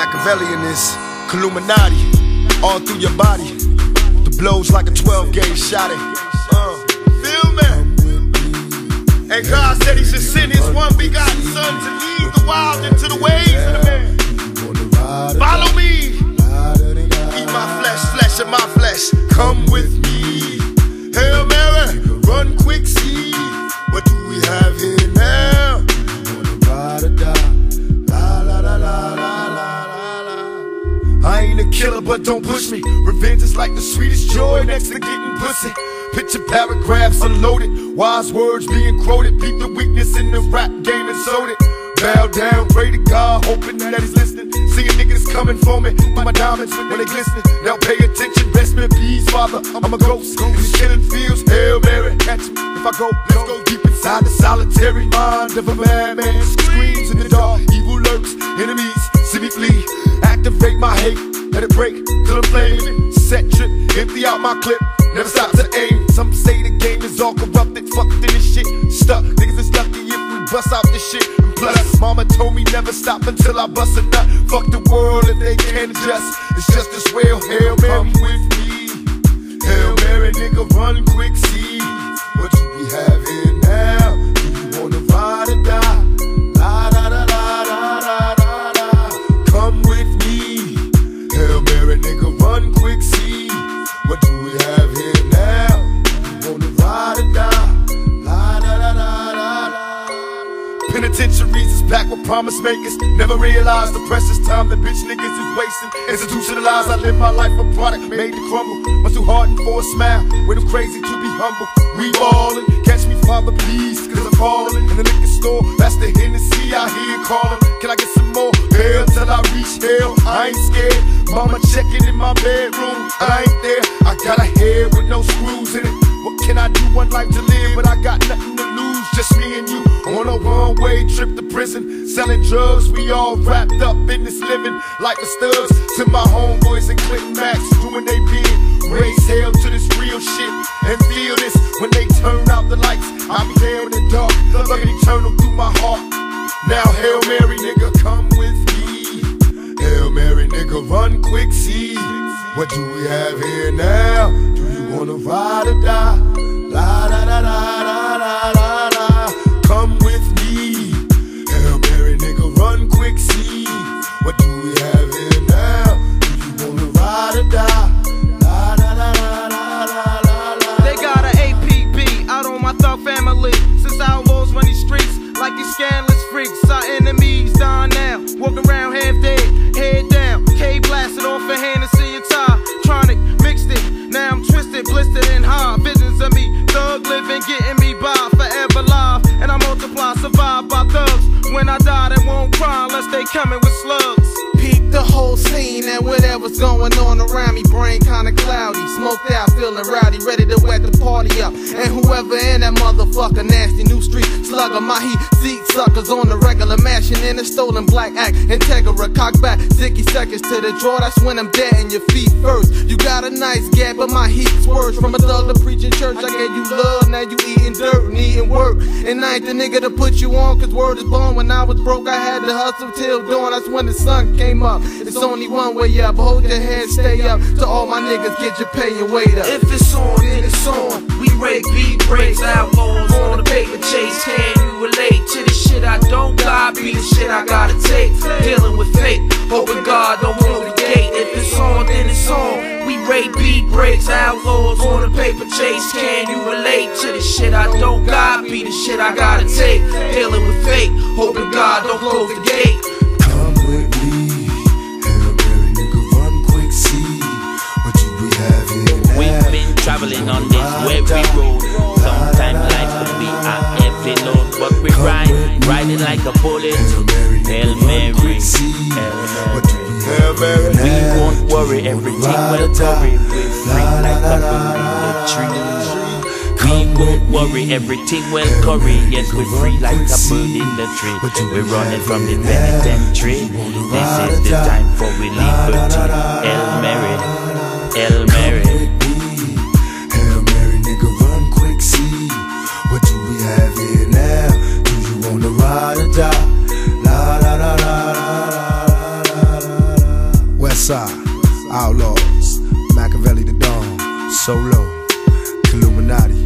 Machiavellian is Illuminati, all through your body. The blows like a 12-gauge shot it. Feel me? And God said he should send his one begotten son to lead the wild into the ways of the man. Follow me. Eat my flesh, flesh of my flesh. Come with me. Hail Mary, run quick, see. What do we have here now? Ride or die. La la la la la la la. I ain't a killer, but don't push me. Revenge is like the sweetest joy next to getting pussy. Picture paragraphs unloaded, wise words being quoted. Beat the weakness in the rap game and sold it. Bow down, pray to God, hoping that he's listening. Seeing niggas coming for me, my diamonds when they glisten. Now pay attention, best in peace, Father. I'm a ghost in these killing fields. Hail Mary, catch me if I go. Let's go deep inside the solitary mind of a madman. Screams in the dark, evil lurks, enemies see me flee. Activate my hate, let it break till I'm flaming. Set trip, empty out my clip, never stop to aim. Some say the game is all corrupted, fucked in this shit. Stuck, niggas is lucky if we bust out this shit. And plus, mama told me never stop until I bust a nut. Fuck the world if they can't adjust. It's just as well, Hail Mary, come with me. Hail Mary, nigga, run quick, see. What do we have here now? Do you wanna ride or die? La da da da da da da da. Come with me. Hail Mary, nigga, run quick, see. What do we have here now? Do you wanna ride or die? La da da da da da. Penitentiaries is packed with promise makers. Never realized the precious time that bitch niggas is wasting. Institutionalized, I live my life a product made to crumble. Much too hardened for a smile, way too crazy to be humble. We ballin', catch me, Father, please, cause I'm fallin'. In the liquor store, that's the Hennessy I hear callin'. Can I get some more? Hell till I reach hell, I ain't scared. Mama checking in my bedroom, I ain't there. I got a head with no screws in it. What can I do? One life to live, but I got nothing to lose. Just me and you on a one-way trip to prison. Selling drugs, we all wrapped up in this living. Like the studs to my homeboys and Clinton Max, doing they bid. Raise hell to this real shit and feel this. When they turn out the lights, I'll be there in the dark, loving eternal through my heart. Now Hail Mary, nigga, come with me. Hail Mary, nigga, run quick, see. What do we have here now? Do you wanna ride or die? La da da da da da da da. Come with me. Hail Mary, nigga, run quick, see. What do we have here now? Do you wanna ride or die? La da da da da da da. They got an APB out on my thug family. Since outlaws run these streets like these scandalous freaks. Our enemies down now, walking around half dead, head down. K blasted off a Hennessy and tie. Tronic mixed it, now I'm twisted, blistered and high. Visions of me, thug living, getting me by, forever live. And I multiply, survive by thugs. When I die, they won't cry unless they coming with slugs. Peep the whole scene and whatever's going on around me. Brain kinda cloudy, smoked out, feeling rowdy, ready to wet the party up. And whoever in that motherfucker, nasty new street slugger, my heat seat suckers on the regular, mashing in a stolen black act. Integra, cock back, 60 seconds to the draw. That's when I'm dead in your feet first. You got a nice gap, but my heat's worse. From a thug to preaching church, I gave you love, now you eating dirt, needing work. And I ain't the nigga to put you on, cause word is born. When I was broke, I had to hustle till dawn. That's when the sun came up. It's only one way up, hold your head, stay up. To all my niggas, get your pay and wait up. If it's on, then it's on. We rake beat breaks, outlaws on the paper chase. Can you relate to the shit I don't got? Be the shit I gotta take. Dealing with fate, hoping God don't close the gate. If it's on, then it's on. We rake beat breaks, outlaws on the paper chase. Can you relate to the shit I don't got? Be the shit I gotta take. Dealing with fate, hoping God don't close the gate. Come with me. Hail Mary, nigga, run quick, see. What do we have here now? We've been traveling on this weary road. Sometimes life could be a heavy load, but we riding like a bullet. Hail Mary, Hail Mary, we won't worry, everything will hurry. We're free like a bird in the tree. We won't worry, everything will curry. Yes, we're free like a bird in the tree. We're running from the penitentiary. This is the time for we liberty. Hail Mary, Hail Mary. Hail Mary, nigga, run quick, see. What do we have here now? Do you wanna ride or die? La la la la la la la la. Westside, Outlaws, Machiavelli the Dawn, Solo, Illuminati.